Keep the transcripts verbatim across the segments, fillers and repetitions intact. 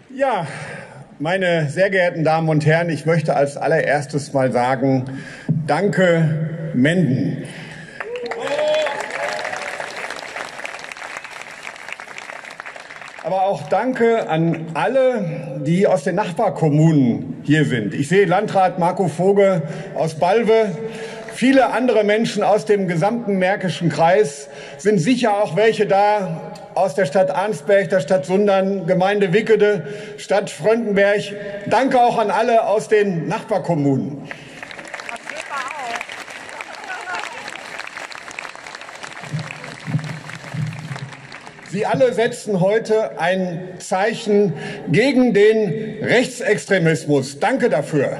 Ja, meine sehr geehrten Damen und Herren, ich möchte als allererstes mal sagen, danke Menden. Aber auch danke an alle, die aus den Nachbarkommunen hier sind. Ich sehe Landrat Marco Vogel aus Balve. Viele andere Menschen aus dem gesamten Märkischen Kreis, sind sicher auch welche da aus der Stadt Arnsberg, der Stadt Sundern, Gemeinde Wickede, Stadt Fröndenberg. Danke auch an alle aus den Nachbarkommunen. Sie alle setzen heute ein Zeichen gegen den Rechtsextremismus. Danke dafür.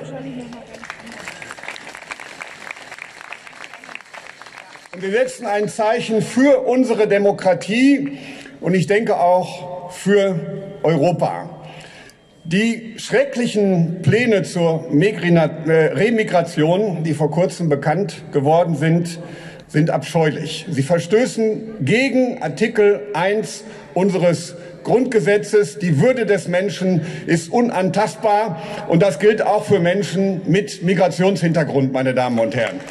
Und wir setzen ein Zeichen für unsere Demokratie und ich denke auch für Europa. Die schrecklichen Pläne zur Remigration, die vor kurzem bekannt geworden sind, sind abscheulich. Sie verstößen gegen Artikel eins unseres Grundgesetzes. Die Würde des Menschen ist unantastbar. Und das gilt auch für Menschen mit Migrationshintergrund, meine Damen und Herren.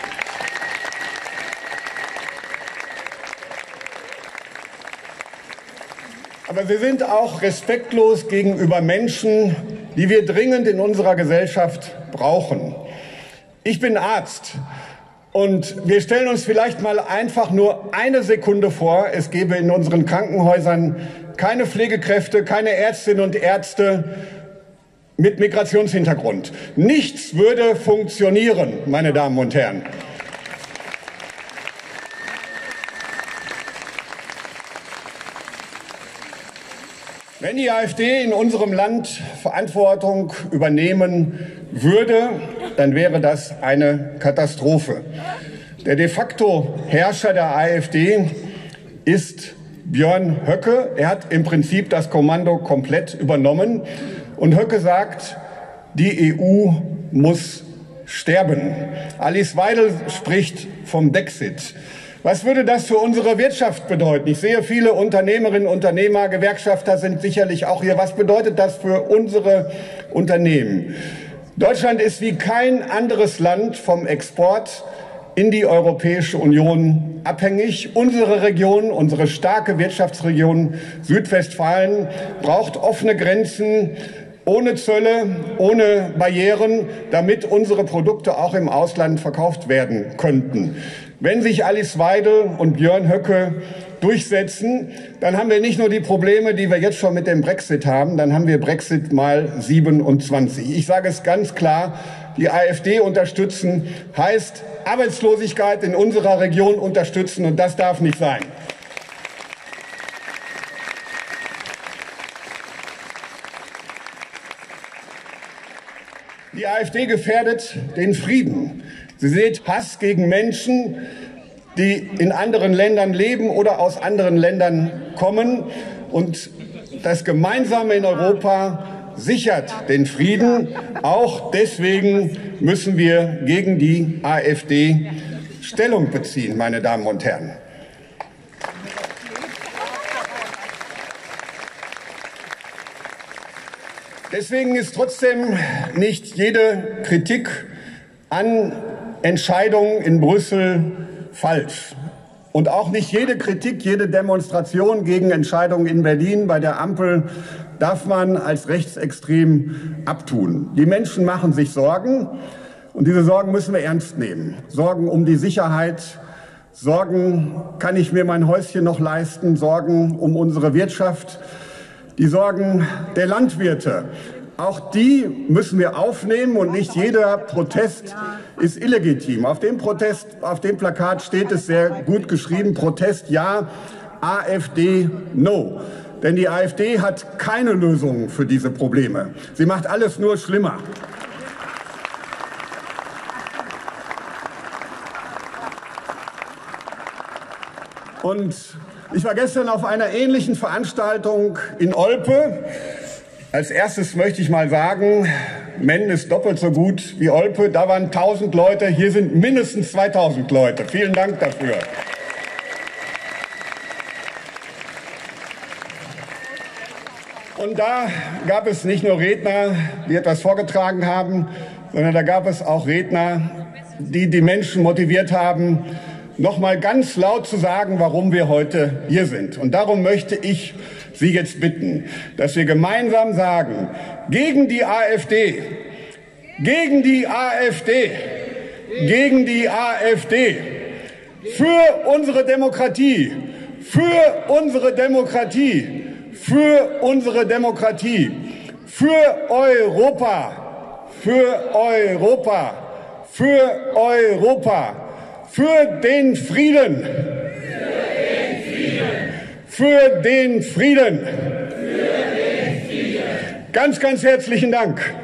Aber sie sind auch respektlos gegenüber Menschen, die wir dringend in unserer Gesellschaft brauchen. Ich bin Arzt. Und wir stellen uns vielleicht mal einfach nur eine Sekunde vor, es gäbe in unseren Krankenhäusern keine Pflegekräfte, keine Ärztinnen und Ärzte mit Migrationshintergrund. Nichts würde funktionieren, meine Damen und Herren. Wenn die AfD in unserem Land Verantwortung übernehmen würde, dann wäre das eine Katastrophe. Der de facto Herrscher der AfD ist Björn Höcke. Er hat im Prinzip das Kommando komplett übernommen. Und Höcke sagt, die E U muss sterben. Alice Weidel spricht vom Dexit. Was würde das für unsere Wirtschaft bedeuten? Ich sehe viele Unternehmerinnen, Unternehmer, Gewerkschafter sind sicherlich auch hier. Was bedeutet das für unsere Unternehmen? Deutschland ist wie kein anderes Land vom Export in die Europäische Union abhängig. Unsere Region, unsere starke Wirtschaftsregion Südwestfalen braucht offene Grenzen, ohne Zölle, ohne Barrieren, damit unsere Produkte auch im Ausland verkauft werden könnten. Wenn sich Alice Weidel und Björn Höcke durchsetzen, dann haben wir nicht nur die Probleme, die wir jetzt schon mit dem Brexit haben, dann haben wir Brexit mal siebenundzwanzig. Ich sage es ganz klar, die AfD unterstützen heißt Arbeitslosigkeit in unserer Region unterstützen und das darf nicht sein. Die AfD gefährdet den Frieden. Sie seht Hass gegen Menschen, die in anderen Ländern leben oder aus anderen Ländern kommen. Und das Gemeinsame in Europa sichert den Frieden. Auch deswegen müssen wir gegen die AfD Stellung beziehen, meine Damen und Herren. Deswegen ist trotzdem nicht jede Kritik an Entscheidungen in Brüssel falsch. Und auch nicht jede Kritik, jede Demonstration gegen Entscheidungen in Berlin bei der Ampel darf man als rechtsextrem abtun. Die Menschen machen sich Sorgen und diese Sorgen müssen wir ernst nehmen. Sorgen um die Sicherheit, Sorgen, kann ich mir mein Häuschen noch leisten, Sorgen um unsere Wirtschaft, die Sorgen der Landwirte. Auch die müssen wir aufnehmen und nicht jeder Protest ist illegitim. Auf dem Protest, auf dem Plakat steht es sehr gut geschrieben, Protest ja, AfD no. Denn die AfD hat keine Lösung für diese Probleme. Sie macht alles nur schlimmer. Und ich war gestern auf einer ähnlichen Veranstaltung in Olpe. Als erstes möchte ich mal sagen, Menden ist doppelt so gut wie Olpe. Da waren tausend Leute, hier sind mindestens zweitausend Leute. Vielen Dank dafür. Und da gab es nicht nur Redner, die etwas vorgetragen haben, sondern da gab es auch Redner, die die Menschen motiviert haben, noch mal ganz laut zu sagen, warum wir heute hier sind. Und darum möchte ich Sie jetzt bitten, dass wir gemeinsam sagen, gegen die AfD, gegen die AfD, gegen die AfD, für unsere Demokratie, für unsere Demokratie, für unsere Demokratie, für Europa, für Europa, für Europa, für den Frieden, für den Frieden. Ganz, ganz herzlichen Dank.